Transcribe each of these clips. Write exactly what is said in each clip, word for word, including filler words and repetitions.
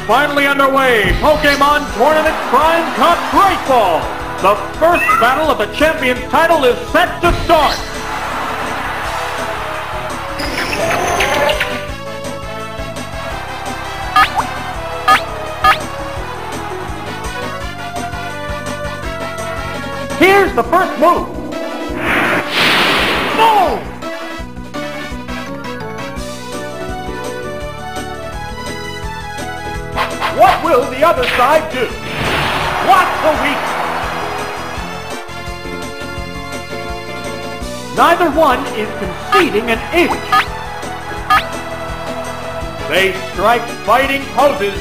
finally underway. Pokemon Tournament Prime Cup Great Ball. The first battle of the champion's title is set to start. Here's the first move. Boom! What will the other side do? Watch the weak. Neither one is conceding an inch. They strike fighting poses.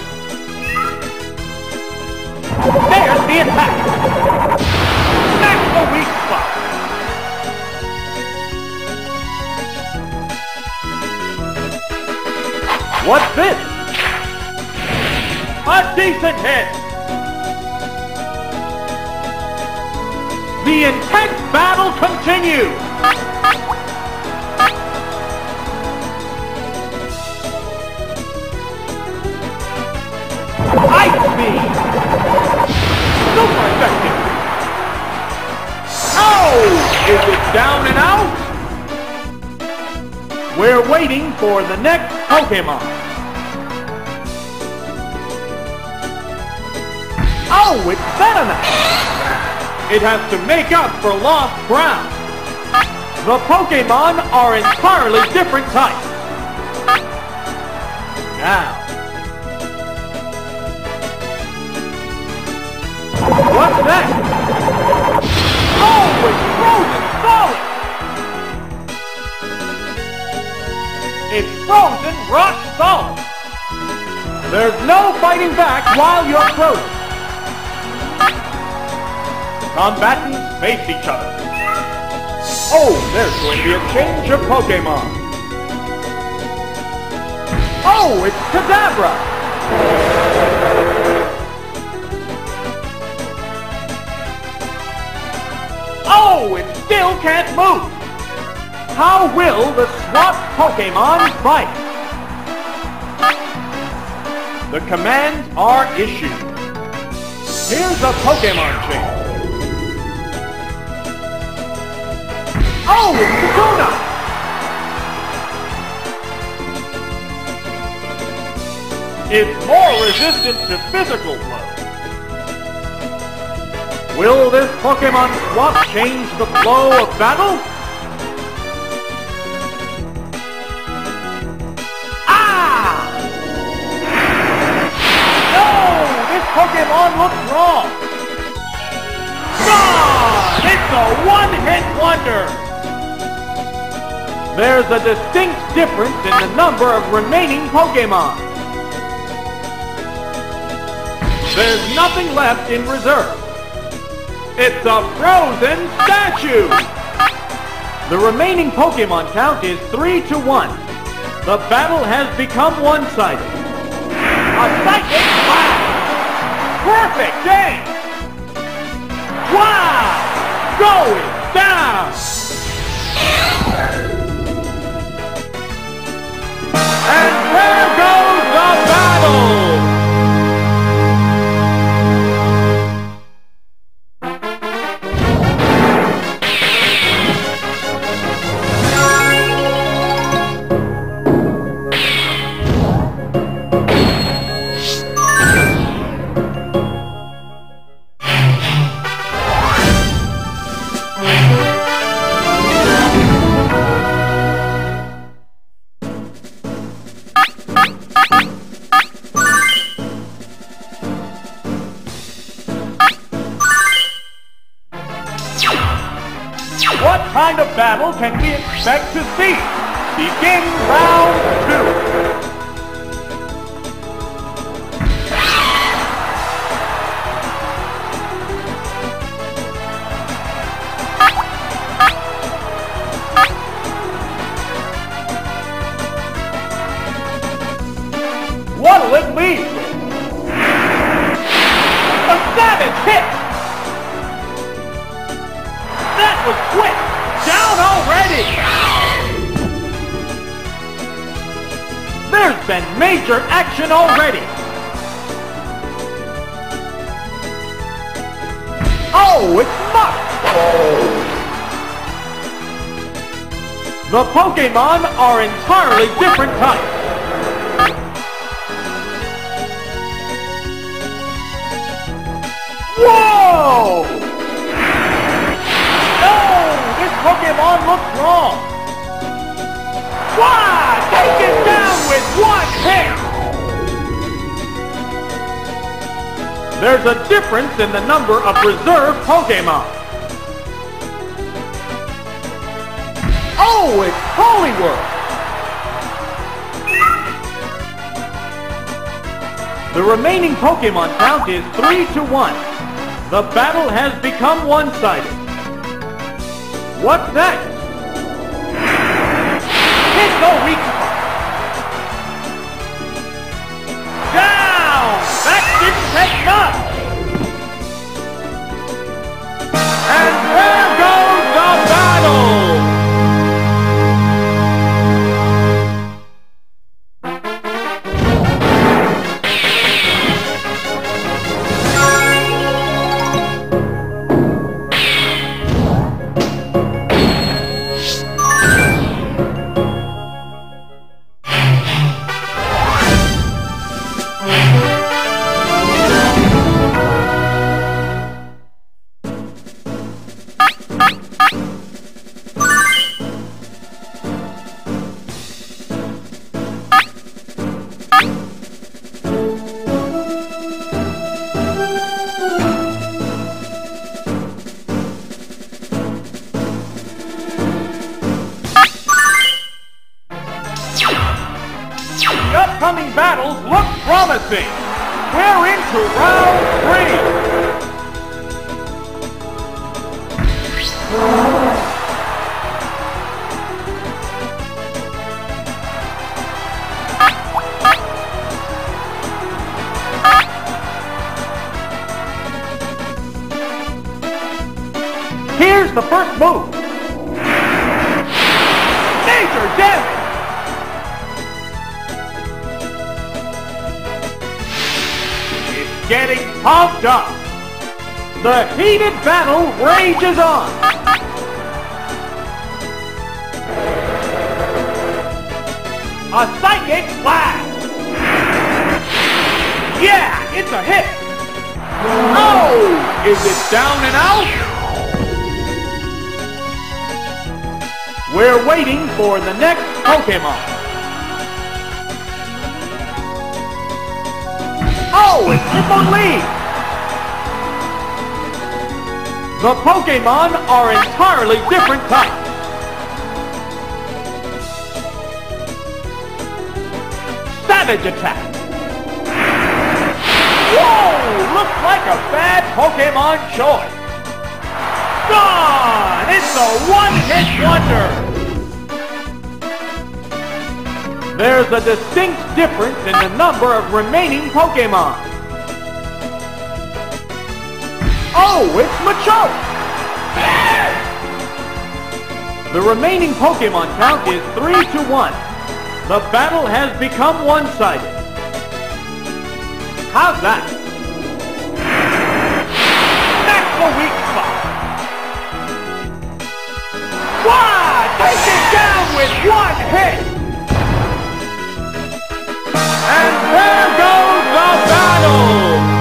There's the attack. Smash the weak spot. What's this? A decent hit! The intense battle continues! Ice Beam! Super effective! Oh! Is it down and out? We're waiting for the next Pokemon. Oh, it's Venonat! It has to make up for lost ground. The Pokemon are entirely different types. Now. What's next? Oh, it's frozen solid! It's frozen rock solid! There's no fighting back while you're frozen. Combatants face each other. Oh, there's going to be a change of Pokemon. Oh, it's Kadabra! Oh, it still can't move! How will the swapped Pokemon fight? The commands are issued. Here's a Pokemon change. Oh, it's Kakuna! It's more resistant to physical blows. Will this Pokemon swap change the flow of battle? Ah! No! This Pokemon looks wrong! God! It's a one-hit wonder! There's a distinct difference in the number of remaining Pokemon. There's nothing left in reserve. It's a frozen statue! The remaining Pokemon count is three to one. The battle has become one-sided. A psychic blast! Perfect game! Wow! Going down! And there goes the battle! What kind of battle can we expect to see? Begin round two. What'll it lead with? A savage hit! That was quick! Down already! There's been major action already! Oh, it's Muck! The Pokemon are entirely different types. Whoa! No! This Pokemon looks wrong! Wow! Take it down with one hit! There's a difference in the number of reserve Pokemon. Oh, it's Poliwhirl! The remaining Pokemon count is three to one. The battle has become one-sided. What's next? Hit the weak spot! Down! That didn't take much! And there goes the battle! The upcoming battles look promising. We're into round three. Here's the first move. Major damage. Getting pumped up. The heated battle rages on. A psychic blast. Yeah, it's a hit. Oh, is it down and out? We're waiting for the next Pokemon. Oh, it's Hippolyte! The Pokemon are entirely different types. Savage attack! Whoa! Looks like a bad Pokemon choice. Gone! It's a one-hit wonder! There's a distinct difference in the number of remaining Pokemon. Oh, it's Machoke! The remaining Pokemon count is three to one. The battle has become one-sided. How's that? That's the weak spot. Wow! Take it down with one hit! And there goes the battle!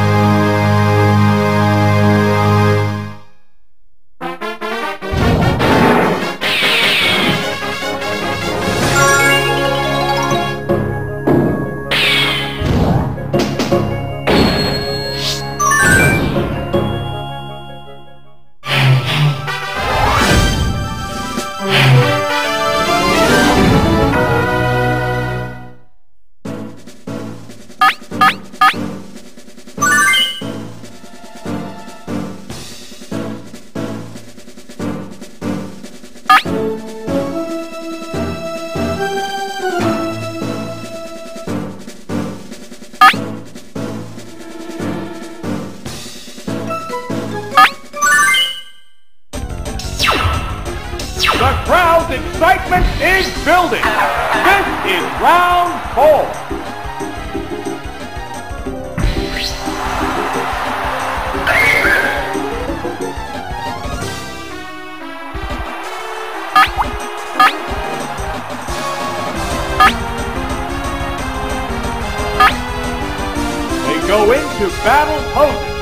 go into battle poses.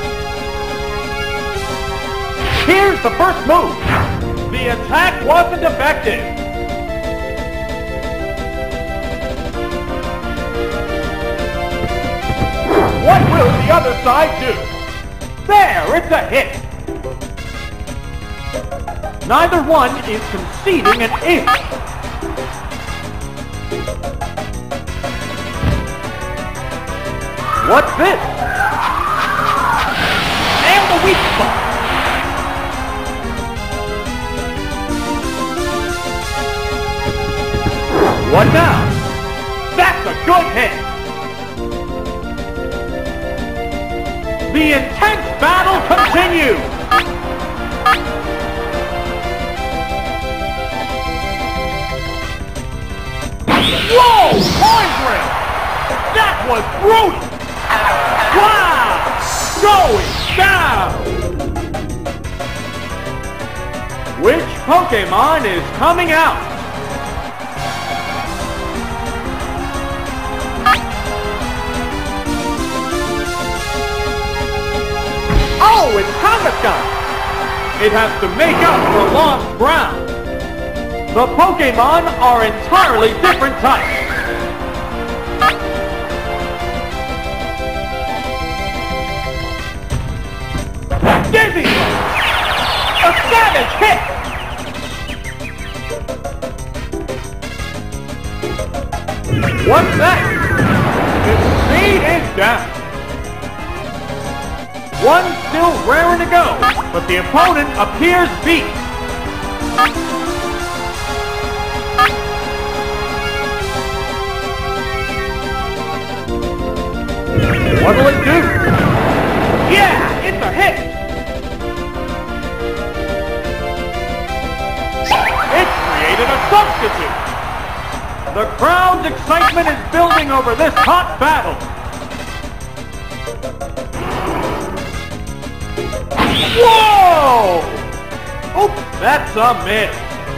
Here's the first move. The attack wasn't effective. What will the other side do? There, it's a hit. Neither one is conceding an inch. What's this? And the weak spot. What now? That's a good hit. The intense battle continues. Whoa! Coin drill! That was brutal! Wow! Going down! Which Pokemon is coming out? Oh, it's Kangaskhan! It has to make up for lost ground. The Pokemon are entirely different types. Dizzy! A savage hit! What's that? Its speed is down. One still raring to go, but the opponent appears beat. What'll it do? Yeah, it's a hit! It's created a substitute! The crowd's excitement is building over this hot battle. Whoa! Oops, that's a miss.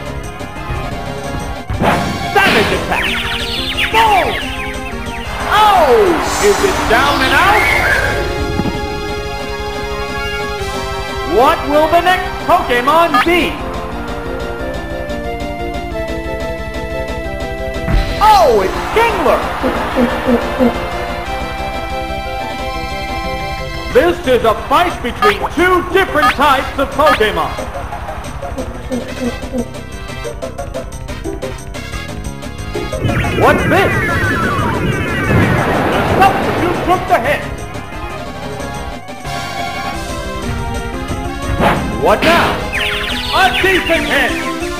Savage attack! Boom! Oh! Is it down and out? What will the next Pokemon be? Oh, it's Kingler! This is a fight between two different types of Pokemon. What's this? The substitute took the hit. What now? A decent hit.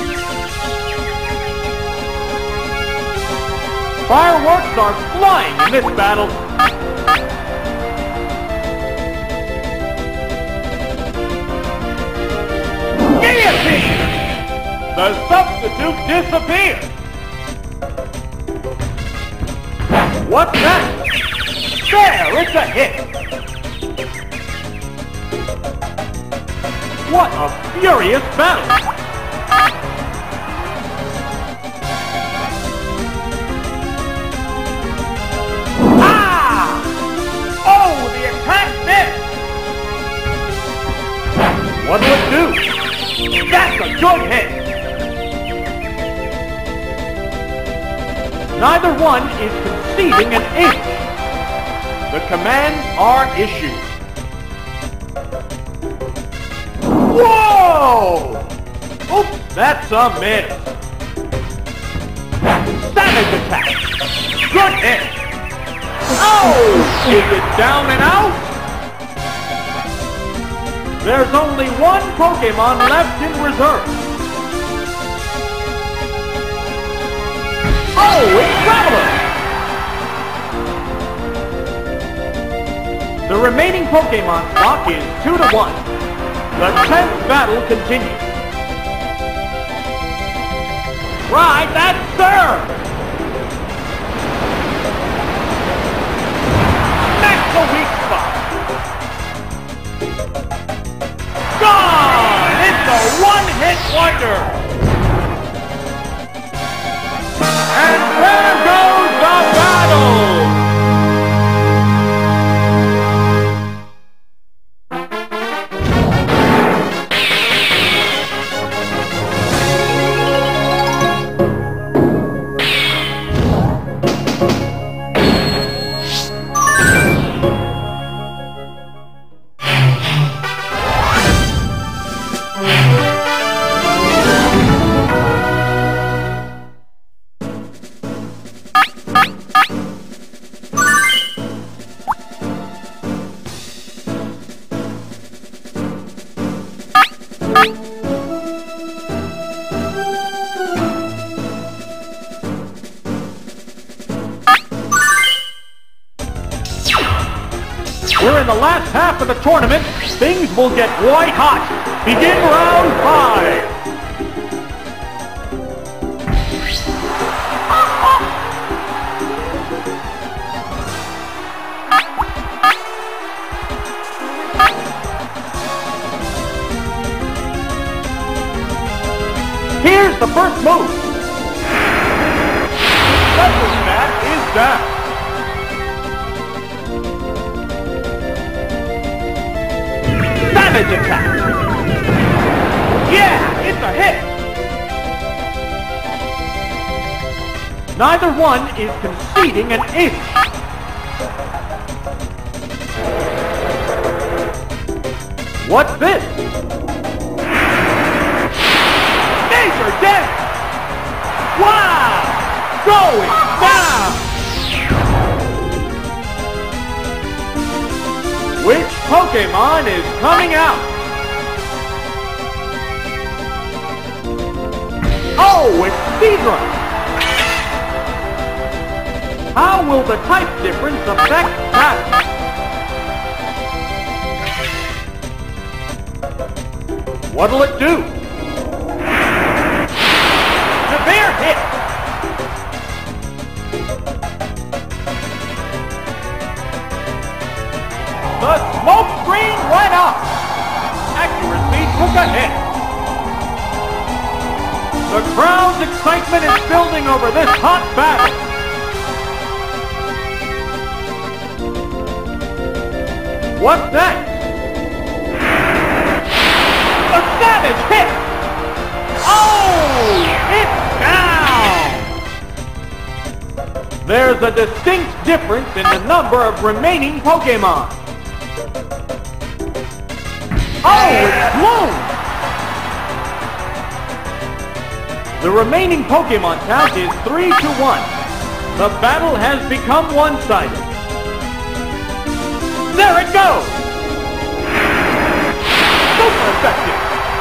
Fireworks are flying in this battle. Guillotine! The substitute disappears. What's that? There, it's a hit. What a furious battle. Ah! Oh, the attack missed. What'll it do? That's a good hit! Neither one is conceding an inch. The commands are issued. Whoa! Oops, that's a miss. Savage attack! Good hit! Oh! Is it down and out? There's only one Pokemon left in reserve. Oh, it's Traveler! The remaining Pokemon stock is two to one. The tenth battle continues. Right, that's serve! That's a weak spot. Gone! It's a one-hit wonder! And there goes the battle! We're in the last half of the tournament. Things will get white hot. Begin round five. Here's the first move. Special Bat is down. Savage attack. Yeah, it's a hit. Neither one is conceding an inch. What's this? Major damage! Wow! Going down! Which Pokemon is coming out? Oh, it's Seadra! How will the type difference affect that? What'll it do? Severe hit! The smoke screen went up! Accuracy took a hit. The crowd's excitement is building over this hot battle. What's next? A savage hit! Oh! It's down! There's a distinct difference in the number of remaining Pokemon. Oh, it's Bloom! The remaining Pokemon count is three to one. The battle has become one-sided. There it goes! Super effective!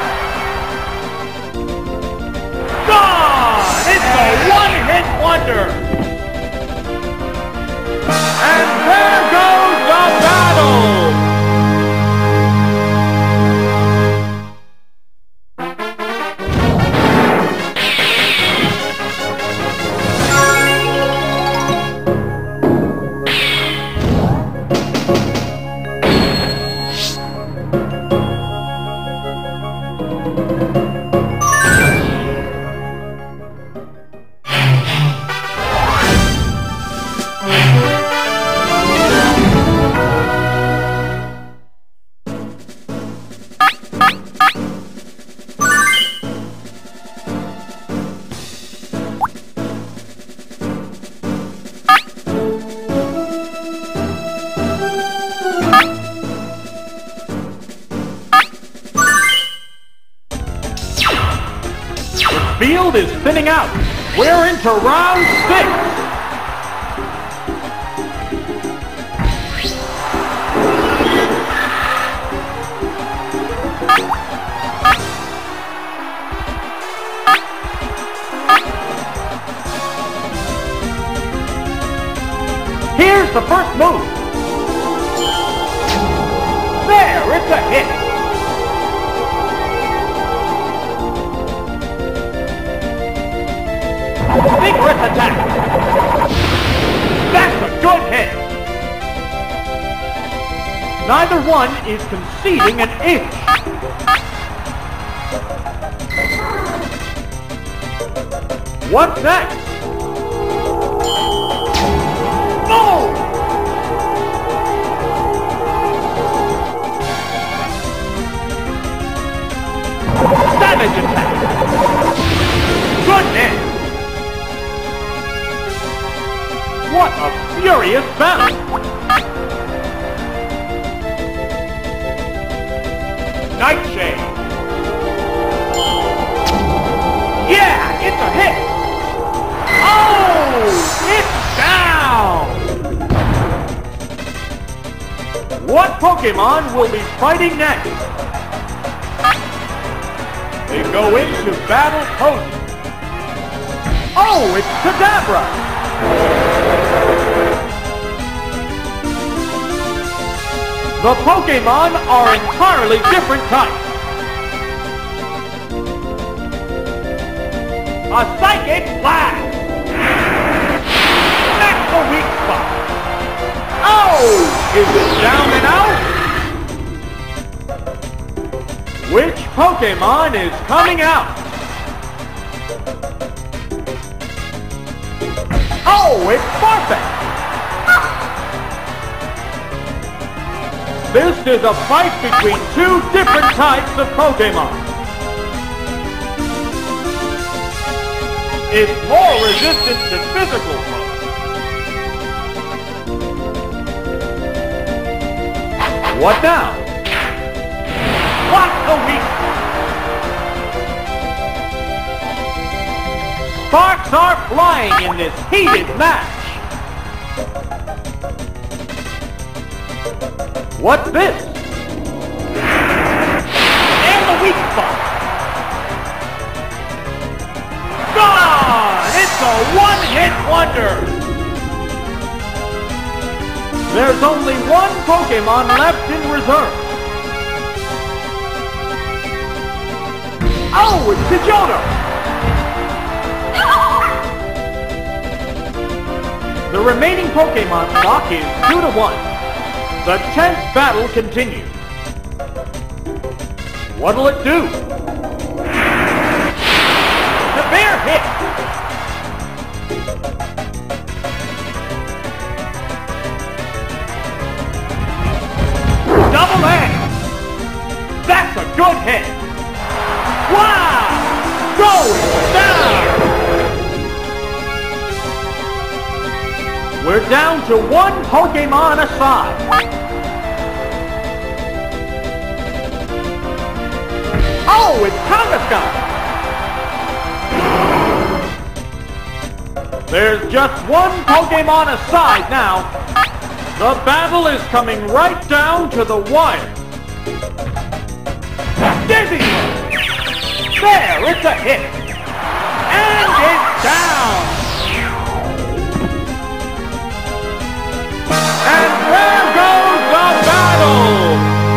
Gone! It's a one-hit wonder! And there goes the battle! Field is thinning out. We're into round six. Here's the first move. There, it's a hit. Vigorous attack! That's a good hit! Neither one is conceding an inch. What's next? Boom! Savage attack! Good hit! What a furious battle! Nightshade! Yeah, it's a hit! Oh, it's down! What Pokemon will be fighting next? They go into battle poses. Oh, it's Kadabra! The Pokemon are entirely different types. A Psychic Blast! That's the weak spot. Oh! Is it down and out? Which Pokemon is coming out? Oh, it's Farfetch'd! This is a fight between two different types of Pokemon. It's more resistant to physical foes. What now? What's the weak spot? Sparks are flying in this heated match. What's this? And the weak spot. Gone! It's a one-hit wonder. There's only one Pokemon left in reserve. Oh, it's Pidgeotto! The remaining Pokemon stock is two to one. The tense battle continues. What'll it do? Severe hit! Double edge! That's a good hit! Wow! Going down! We're down to one Pokemon aside. Oh, it's Kangaskhan! There's just one Pokemon aside now. The battle is coming right down to the wire. Dizzy! There, it's a hit! And it's down! And there goes the battle!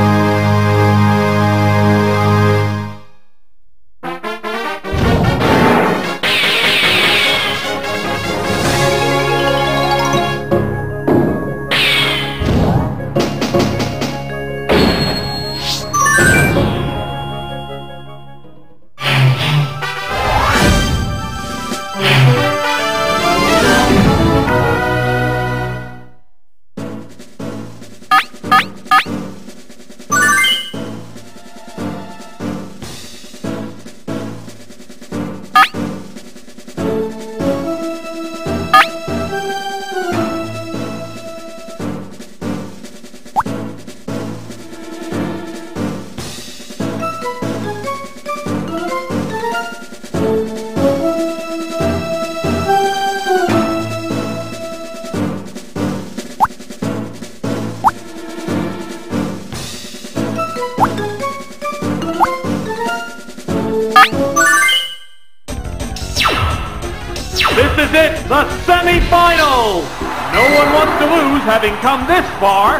This is it, the semi-finals! No one wants to lose having come this far.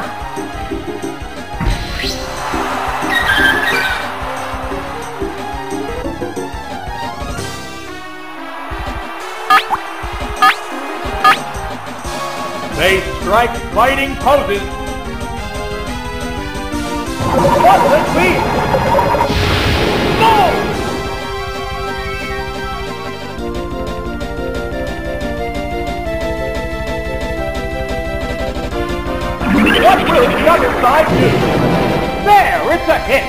They strike fighting poses. What will it be? Go! What will the other side do? There, it's a hit!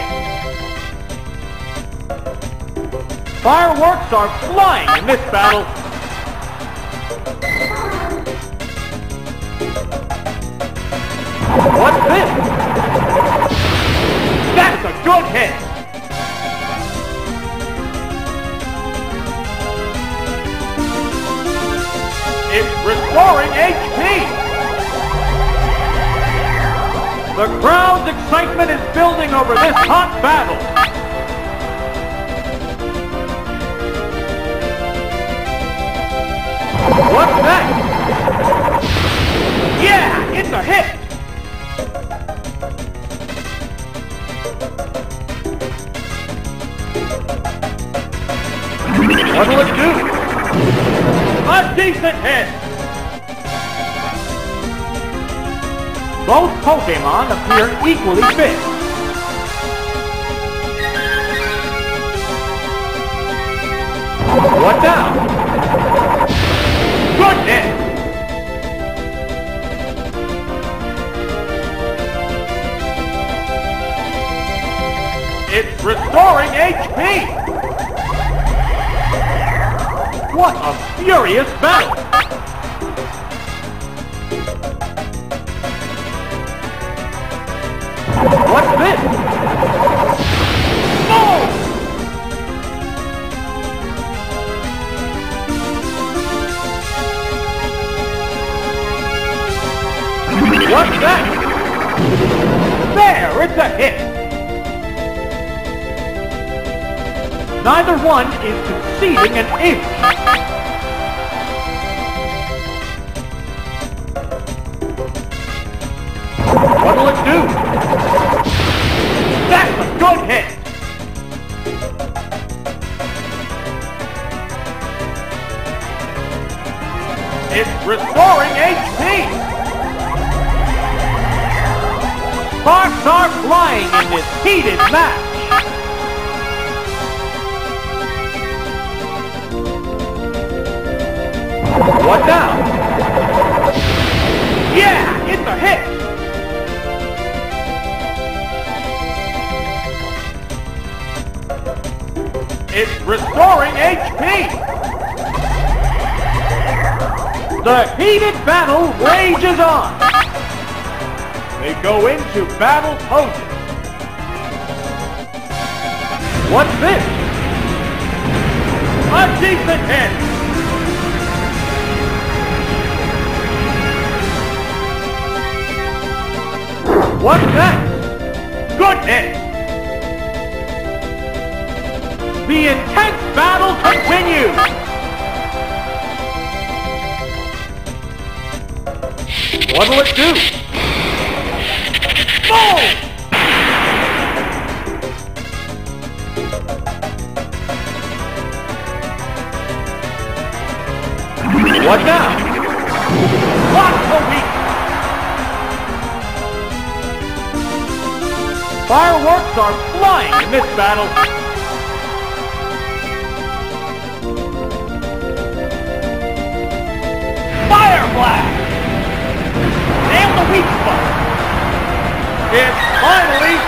Fireworks are flying in this battle. What's this? That's a good hit! It's restoring H P! The crowd's excitement is building over this hot battle. What's next? Yeah, it's a hit! What'll it do? A decent hit! Both Pokemon appear equally fit. What now? Good hit! It's restoring H P! What a furious battle! What's this? Oh! What's that? There, it's a hit! Neither one is conceding an inch. What'll it do? That's a good hit! It's restoring H P! Sparks are flying in this heated match! What now? Yeah, it's a hit! It's restoring H P! The heated battle rages on! They go into battle poses. What's this? A decent hit! What's that? Good hit! The intense battle continues! What'll it do? Boom! What now? Lock the weak! Fireworks are flying in this battle! Fire blast! Nail the weak spot! It's finally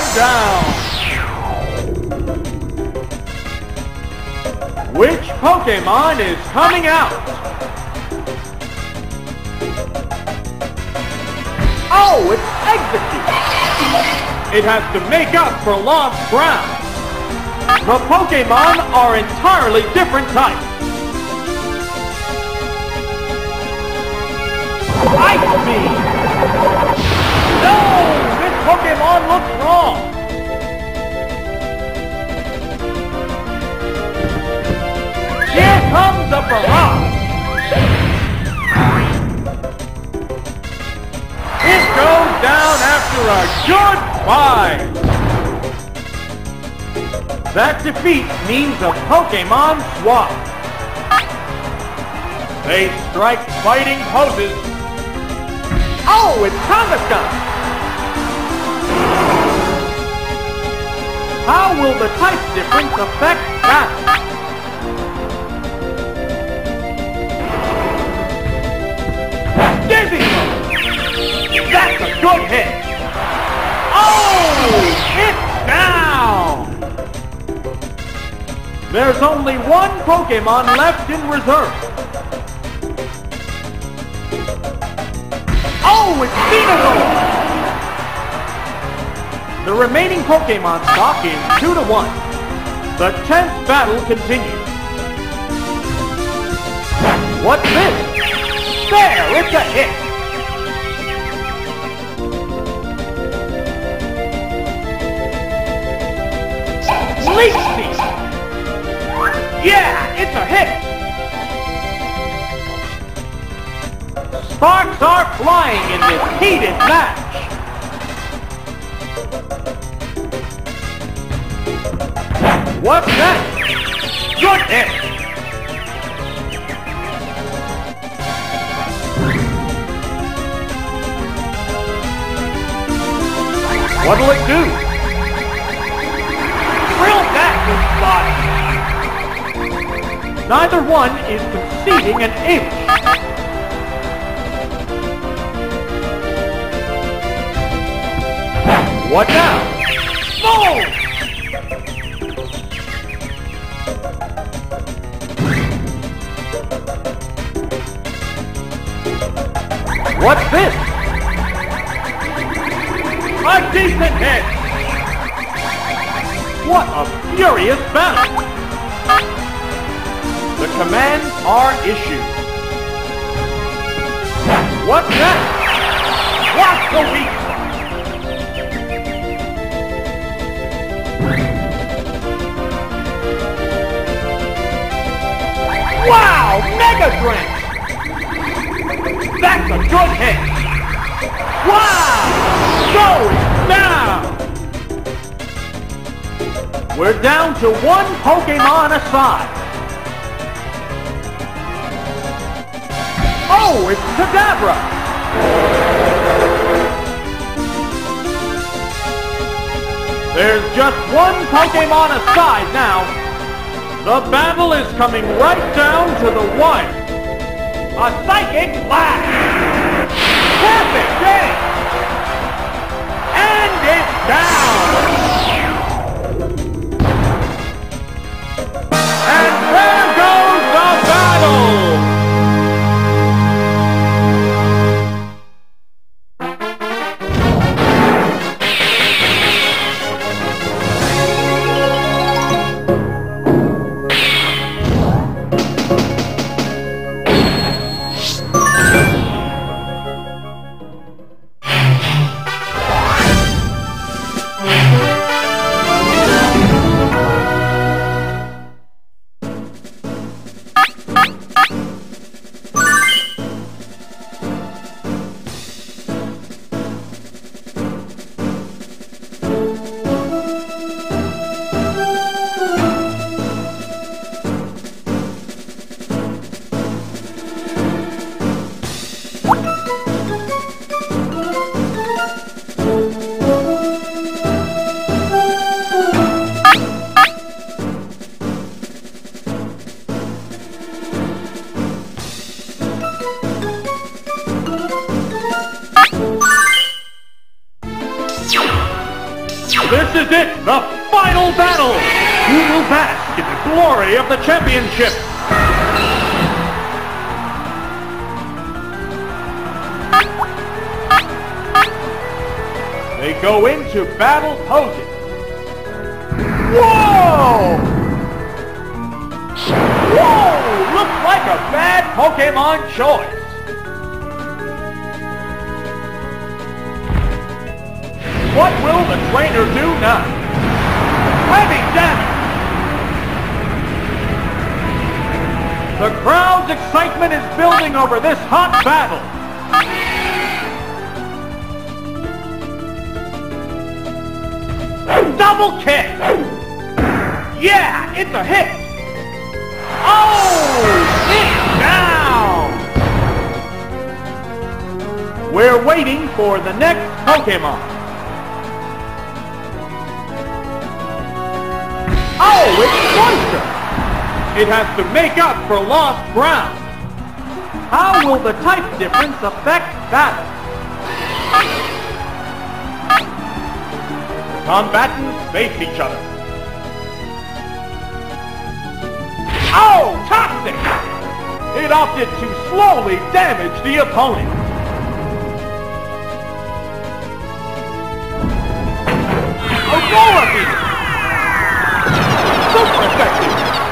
taken down! Which Pokemon is coming out? Oh, it's Execute! It has to make up for lost ground. The Pokemon are entirely different types. Ice Beam! No! This Pokemon looks wrong! Here comes a barrage! It goes down after a good fight! That defeat means a Pokemon swap. They strike fighting poses. Oh, it's Kangaskhan! How will the type difference affect that? Dizzy! That's a good hit! Oh! It's down! There's only one Pokemon left in reserve. Oh, it's Venusaur! The remaining Pokemon stock is two to one. The tenth battle continues. What's this? There, it's a hit! Leech Seed! Yeah, it's a hit! Sparks are flying in this heated match! What's that? Good hit! What'll it do? Drill that, you spot! Neither one is conceding an inch. What now? Boom! What's this? A decent hit! What a furious battle! The commands are issued. What's next? What's the weak spot? Wow! Mega Drain! That's a good hit! Wow! Going down! We're down to one Pokemon aside. Oh, it's Kadabra! There's just one Pokemon aside now. The battle is coming right down to the wire. A Psychic Blast! Perfect game! And it's down! And there goes the battle! This is it, the final battle! Who will bask in the glory of the championship? They go into battle posing. Whoa! Whoa! Looks like a bad Pokemon choice. What will the trainer do now? Heavy damage! The crowd's excitement is building over this hot battle. Double kick! Yeah, it's a hit! Oh! It's down! We're waiting for the next Pokemon. Oh, it's Cloyster! It has to make up for lost ground. How will the type difference affect battle? The combatants face each other. Oh, Toxic! It opted to slowly damage the opponent. Aurora Beam! Super effective!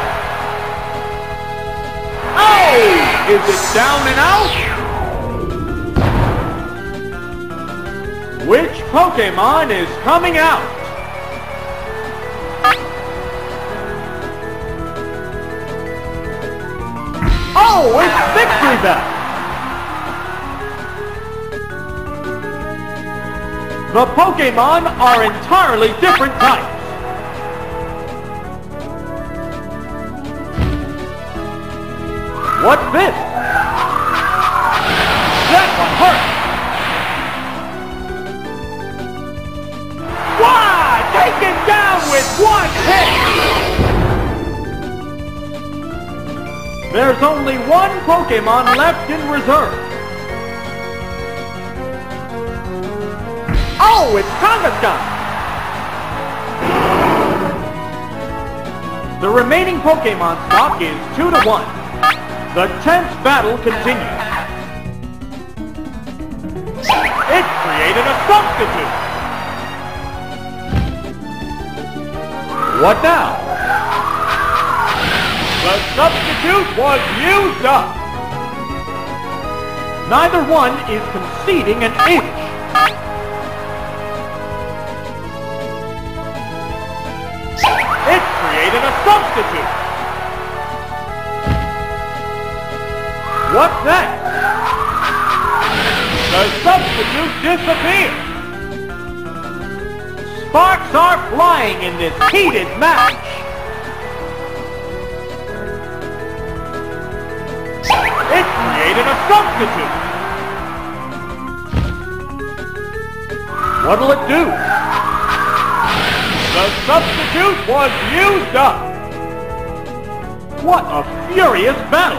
Oh! Is it down and out? Which Pokemon is coming out? Oh, it's Victory Bell! The Pokemon are entirely different types. What's this? That one hurt! with one hit! There's only one Pokemon left in reserve. Oh, it's Kangaskhan! The remaining Pokemon stock is two to one. The tense battle continues. It created a substitute! What now? The substitute was used up! Neither one is conceding an inch. It created a substitute! What's next? The substitute disappeared! Sparks are flying in this heated match! It created a substitute! What'll it do? The substitute was used up! What a furious battle!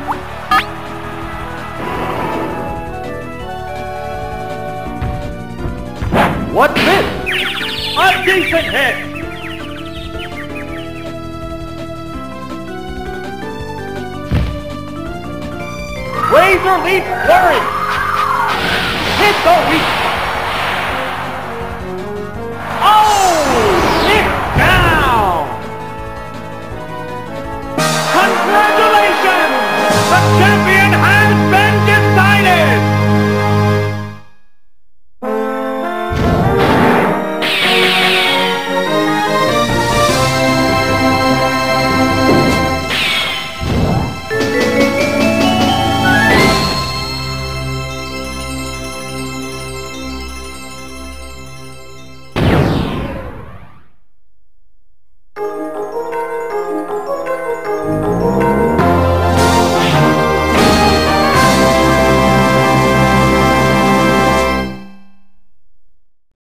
What's this? A decent hit! Razor Leaf Flurry! Hit the weak spot!